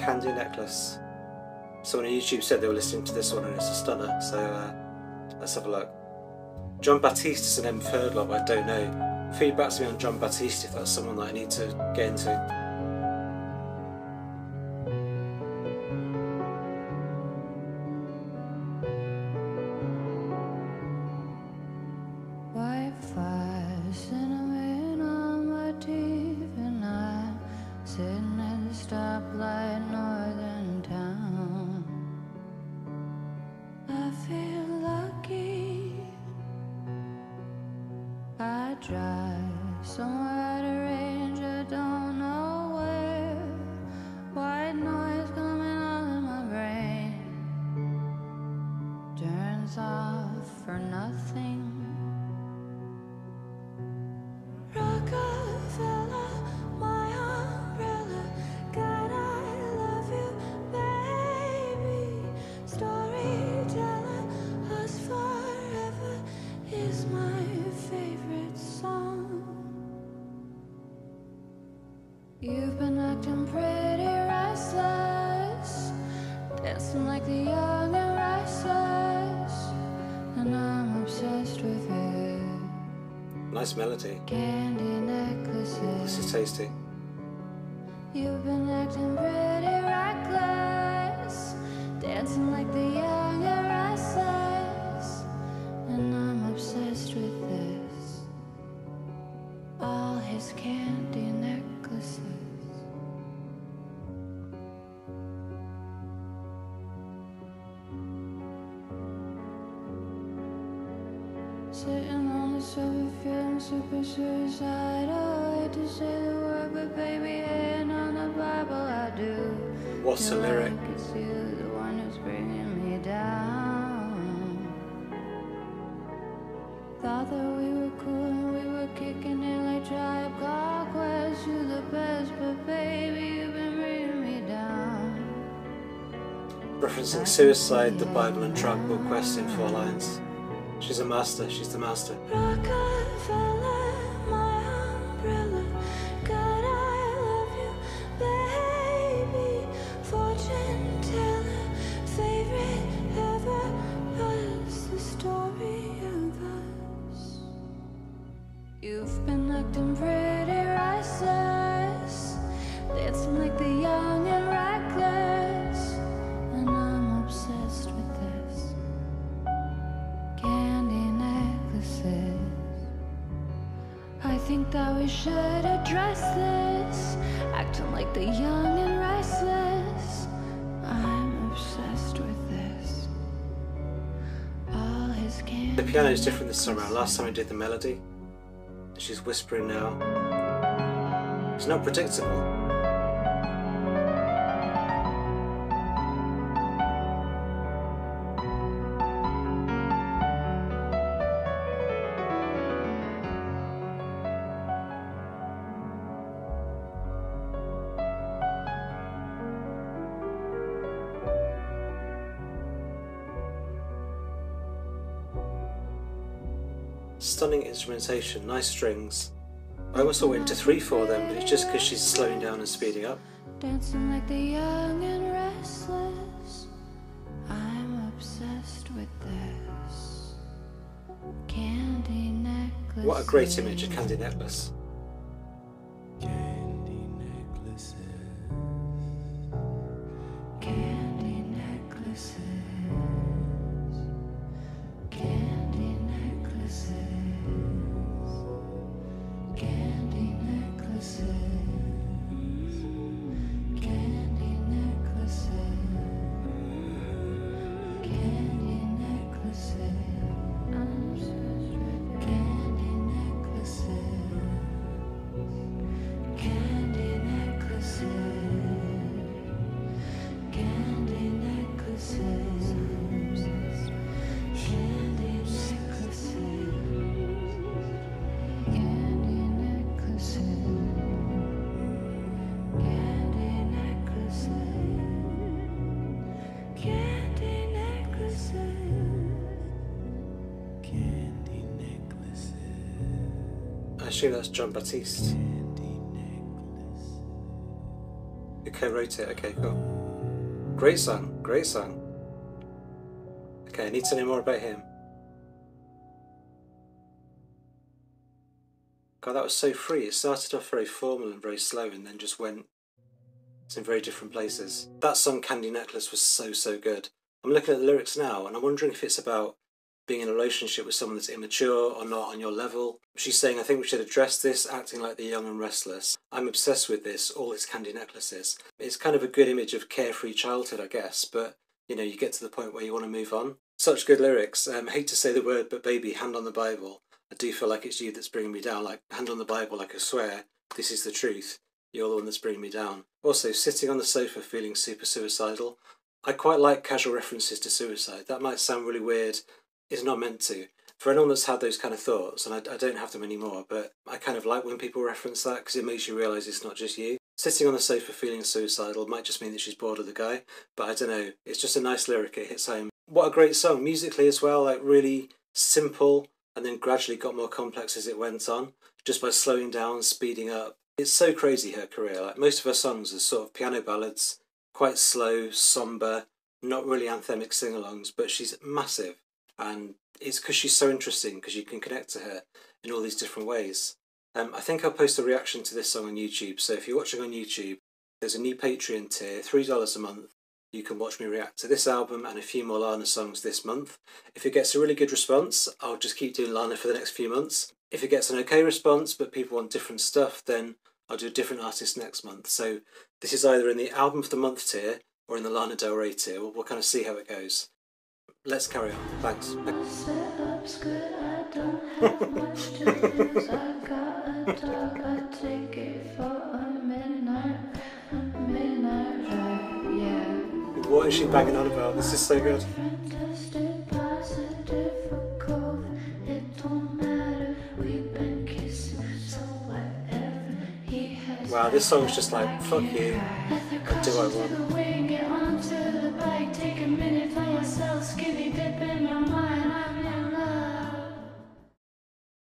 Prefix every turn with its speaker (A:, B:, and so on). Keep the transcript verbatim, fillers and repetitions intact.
A: Candy Necklace. Someone on YouTube said they were listening to this one and it's a stunner, so uh, let's have a look. John Batiste is an M third love, I don't know. Feedback to me on John Batiste if that's someone that I need to get into.
B: You've been acting pretty restless, dancing like the young and restless, and I'm obsessed with it.
A: Nice melody.
B: Candy necklaces.
A: This is tasty.
B: You've been acting pretty reckless, dancing like the young and restless, and I'm obsessed with this. All his candy necklaces. Sitting on the sofa feeling super suicidal. Hate to say the word, but baby, ain't on the Bible I do.
A: What's the lyric?
B: Like it's you, the one who's bringing me down. Thought that we were cool and we were kicking it like Tribe Called Quest. You're the best, but baby, you've been bringing me down.
A: Referencing suicide, the Bible and Tribe Called Quest in four lines. She's a master, she's the master.
B: Rockefeller, my umbrella. God, I love you, baby. Fortune teller, favorite ever. What's the story of us? You've been acting pretty restless, dancing like the young and reckless, and I'm obsessed with this. Candy necklaces. I think that we should address this, acting like the young and restless. I'm obsessed with this. All his candy.
A: The piano is different this time around. Last time I did the melody. She's whispering now. It's not predictable. Stunning instrumentation, nice strings. I almost thought we went to three four then, but it's just because she's slowing down and speeding up.
B: Dancing like the young and restless. I'm obsessed with this. Candy necklace.
A: What a great image, a candy necklace.
C: Candy necklaces.
B: Candy necklaces. Candy necklaces. Candy necklaces. Candy necklaces. Candy necklaces. I'm obsessed with candy necklaces. Candy necklaces. Candy necklaces. Candy necklaces. Candy necklaces. Candy necklaces. Candy necklaces.
C: Candy necklaces.
A: I assume that's John Batiste.
C: Candy necklaces.
A: Who co-wrote it, okay, cool. Great song, great song. Okay, I need to know more about him. God, that was so free. It started off very formal and very slow and then just went in very different places. That song, Candy Necklace, was so, so good. I'm looking at the lyrics now and I'm wondering if it's about being in a relationship with someone that's immature or not on your level. She's saying, I think we should address this, acting like the young and restless. I'm obsessed with this, all its candy necklaces. It's kind of a good image of carefree childhood, I guess, but, you know, you get to the point where you want to move on. Such good lyrics. Um, hate to say the word, but baby, hand on the Bible. I do feel like it's you that's bringing me down, like, hand on the Bible, like I swear, this is the truth. You're the one that's bringing me down. Also, sitting on the sofa feeling super suicidal. I quite like casual references to suicide. That might sound really weird. It's not meant to. For anyone that's had those kind of thoughts, and I, I don't have them anymore, but I kind of like when people reference that because it makes you realise it's not just you. Sitting on the sofa feeling suicidal might just mean that she's bored of the guy, but I don't know. It's just a nice lyric. It hits home. What a great song. Musically as well, like really simple, and then gradually got more complex as it went on, just by slowing down, speeding up. It's so crazy, her career. Like most of her songs are sort of piano ballads, quite slow, sombre, not really anthemic sing-alongs, but she's massive. And it's because she's so interesting, because you can connect to her in all these different ways. Um, I think I'll post a reaction to this song on YouTube, so if you're watching on YouTube, there's a new Patreon tier, three dollars a month. You can watch me react to this album and a few more Lana songs this month. If it gets a really good response, I'll just keep doing Lana for the next few months. If it gets an okay response, but people want different stuff, then I'll do a different artist next month. So this is either in the Album of the Month tier or in the Lana Del Rey tier. We'll, we'll kind of see how it goes. Let's carry on. Thanks.
B: Setup's good, I don't have much to lose. I got a dog, I take it for a midnight, a midnight ride, yeah.
A: What is she banging on about? This is so good.
B: Fantastic, positive, or cold. It don't matter, we've been kissing, so whatever he has.
A: Wow, this song's just like, fuck you, I do what I want.
B: Get onto the bike, take a minute for yourself, skinny dip in my mind.